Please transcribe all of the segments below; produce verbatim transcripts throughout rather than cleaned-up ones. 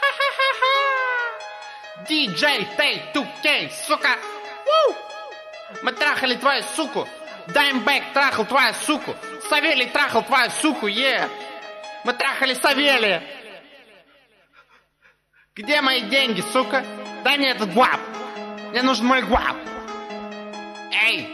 Диджей, Тей, ту Кей, сука. Уу! Мы трахали твою суку. Даймбэк трахал твою суку. Савелий трахал твою суку, е. Yeah. Мы трахали Савелия. Где мои деньги, сука? Дай мне этот гуап. Мне нужен мой гуап. Эй.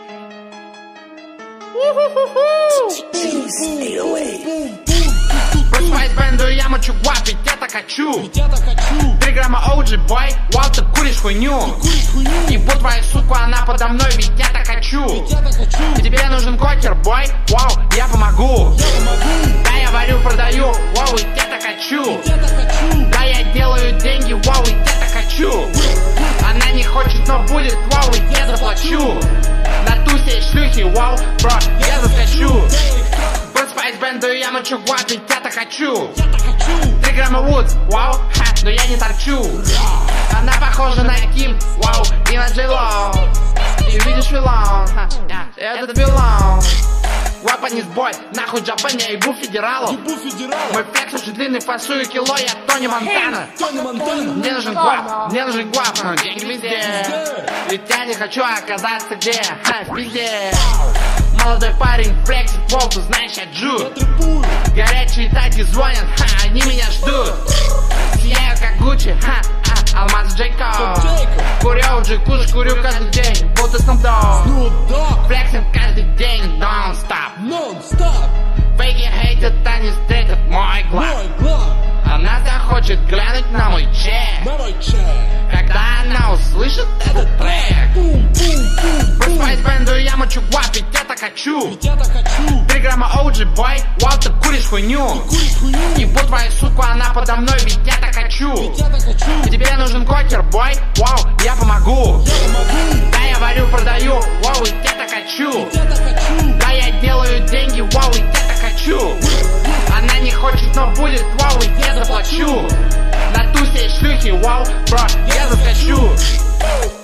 Бросай бэнду, я мочу гуап, ведь я так хочу. Три грамма оуджи, бой, вау, ты куришь хуйню. Ебу твою суку, она подо мной, ведь я так хочу. Тебе нужен кокер, бой, вау, я помогу. Да, я варю, продаю, вау, ведь я так хочу. Да, я делаю деньги, вау, ведь я так хочу. Она не хочет, но будет, вау, ведь я заплачу. На тусе шлюхи, вау, бро, я заскочу. Спайс бэнду, я мочу гуап, ведь я так хочу. Три грамма вудс, вау, ха, но я не торчу. Она похожа на Ким, вау, и на Джейло. И видишь вилон, ха, я, это вилон. Гуапа не сбой, нахуй Джапан, я ебу федералу. Мой флекс очень длинный, фасую кило, я Тони Монтана. Мне нужен гуап, мне нужен гуап, но деньги везде. Ведь я не хочу оказаться где, ха, в пизде. Молодой парень флексит, воу, ты знаешь, я джу. Горячие таги звонят, ха, они меня ждут. Сияю как Гуччи, ха, а, алмаз Джейкоб. Курю уже, куш, курю каждый день, будто Snoop Dogg. Флексим каждый день, non-stop. Фейки хейтят, а не встретят мой глаз. Она захочет глянуть на мой чек, когда она услышит этот трек. Бросай бэнду, я мочу гуап, ведь я так хочу. Три грамма оуджи, бой, вау, ты куришь хуйню. Ебу твою суку, она подо мной, ведь я так хочу. Тебе нужен кокер, бой, вау, я помогу. Да, я варю, продаю, вау, ведь я так хочу. Да, я делаю деньги, вау, ведь я так хочу. Она не хочет, но будет, вау, ведь я заплачу. На тусе шлюхи, вау, бро, я заскочу.